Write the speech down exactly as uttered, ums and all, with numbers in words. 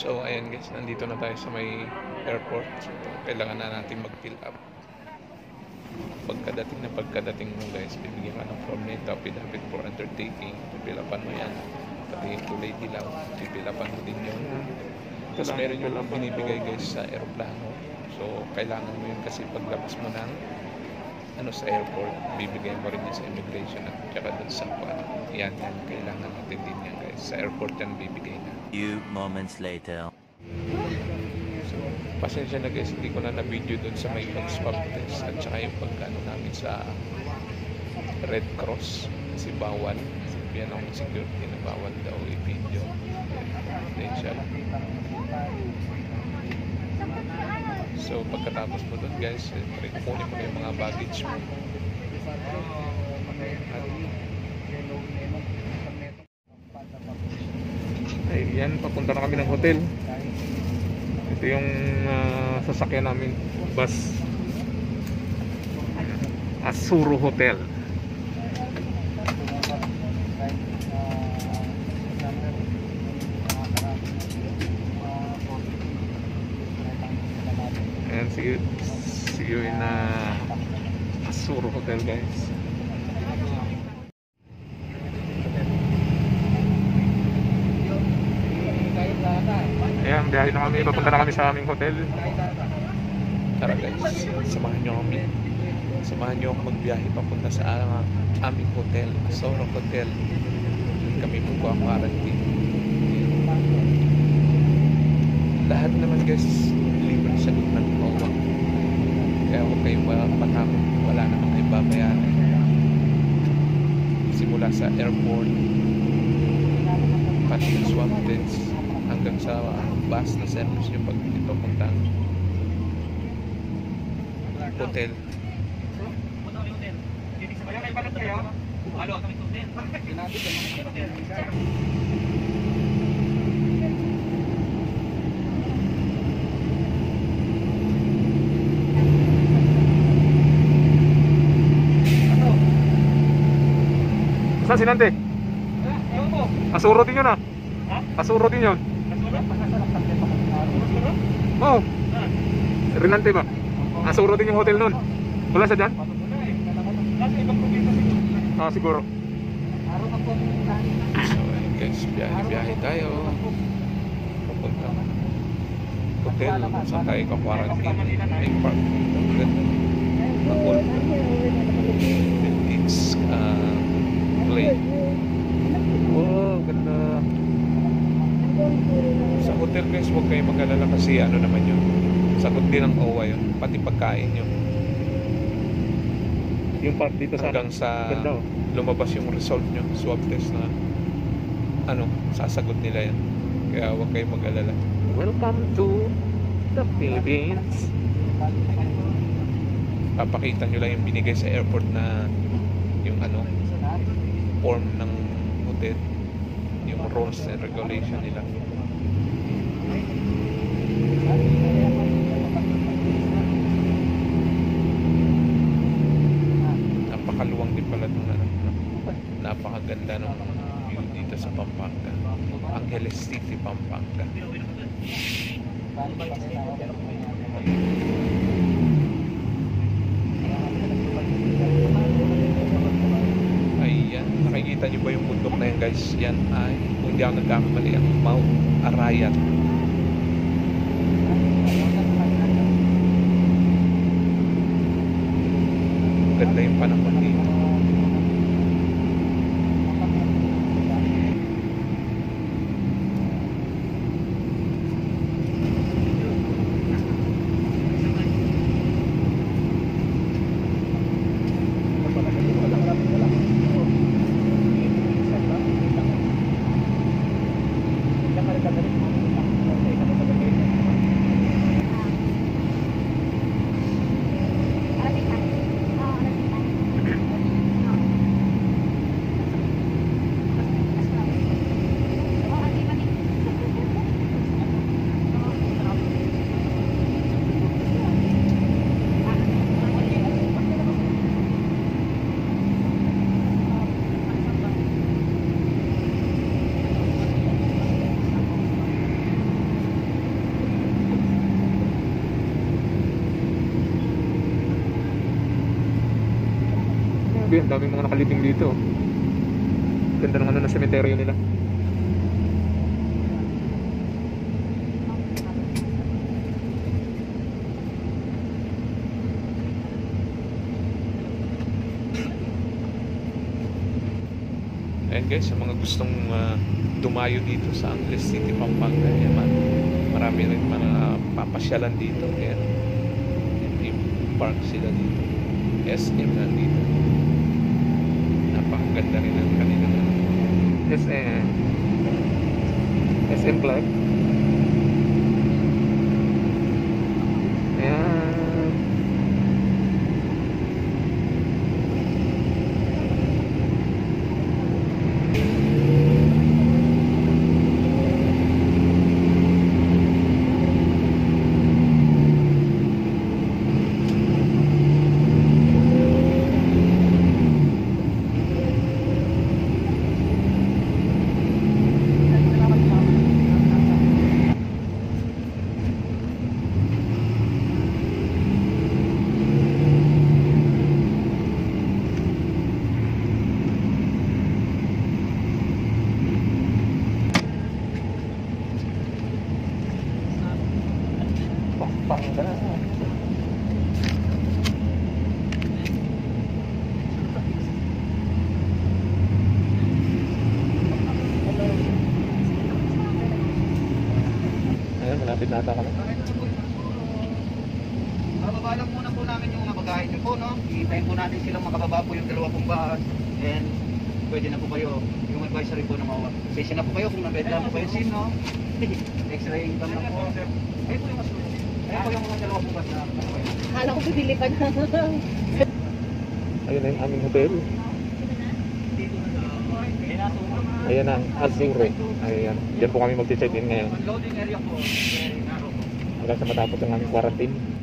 So ayan guys, nandito na tayo sa may airport. So, kailangan na natin mag-fill up. Pagkadating na pagkadating mo guys, bibigyan ka ng form nito, affidavit for undertaking. Pipilapan mo yan. Pati yung kulay dilaw, pipilapan mo din yun. Tapos meron yung binibigay guys sa aeroplano. So kailangan mo yun kasi paglabas mo ng ano sa airport, bibigyan mo rin yan sa immigration at saka dun sa kwan. Yan, yan, kailangan natin din yan guys. Sa airport yan bibigay na. Few moments later. So, pasensya na guys, hindi ko na na-video dun sa may pag-swab test at saka yung pagkano namin sa Red Cross. Kasi bawal. Yan ang security na bawal daw i-video. Confidential. So, pagkatapos mo dun guys, kukunin mo na yung mga baggage mo. Ay, yan, papunta na kami ng hotel. Ito yung uh, sasakyan namin, bus. Asuro Hotel. And see you, see you in uh, Asuro Hotel guys. Ayan, biyahe na kami. Papunta na kami sa aming hotel. Tara guys, samahan nyo kami. Samahan nyo ako magbiyahe papunta sa uh, aming hotel, Asuro Hotel. Kami po ang quarantine. Lahat naman guys, libre sa ng O W A. Kaya huwag kayong matakot. Wala naman kayong babayaran. Simula sa airport, pati yung swab test, hanggang sa bus na service yung pag papunta hotel. Saan si Nante? Asuro din yun ah. Asuro din yun. Oh, Rinante ba? Asuro din yung hotel nun. Wala siya dyan? Ah, siguro. So, guys, biyahe-biyahe tayo. Papunta hotel, saan tayo ka-quarantine. May park. It's uh, plane. Oh, ganda. Sa hotel guys, huwag kayo mag-alala kasi ano naman yun, sagot din ng O W A yun, pati pagkain yun. Yung part dito sa hanggang sa ganda, oh. Lumabas yung result nyo, swab test na ano, sasagot nila yan. Kaya huwag kayo mag-alala. Welcome to the Philippines. Papakita nyo lang yung binigay sa airport na yung ano, form ng hotel, yung rules and regulation nila. Napakaluwang din pala nung ano, napakaganda ng view dito sa Pampanga, Angeles City, Pampanga. Ayan, nakikita nyo ba yung bundok na yan guys? Yan ay, kung hindi ako nagkakamali, ang Mount Arayat. Ganda yung panahon dito. Grabe, ang daming mga nakalibing dito. Ganda ng ano na cemetery nila. Ayan guys, sa mga gustong uh, dumayo dito sa Angeles City, Pampanga, ayan, man, marami rin mga papasyalan dito. Ayan, yung park sila dito. S M na dito. Napakaganda rin ang kanila na S M S M Club. Ayan. Pampanga. Ayan, malapit na ata kami. Bababa lang muna po namin yung mga bagahe nyo po, no? Iintayin po natin silang makababa po yung dalawa pong bahas. And pwede na po kayo, yung advisory po na mawa. Session na po kayo kung nabed lang po kayo sim, no? X-ray income na po. Ayun po yung mas ayun po yung mga dalawa pong bahas na. Akala ko bibili ka na. Ayun na yung aming hotel. Ayan ang Azure. Ayan. Diyan po kami mag-check in ngayon. Loading area po, very narrow po. Hanggang sa matapos ang aming quarantine.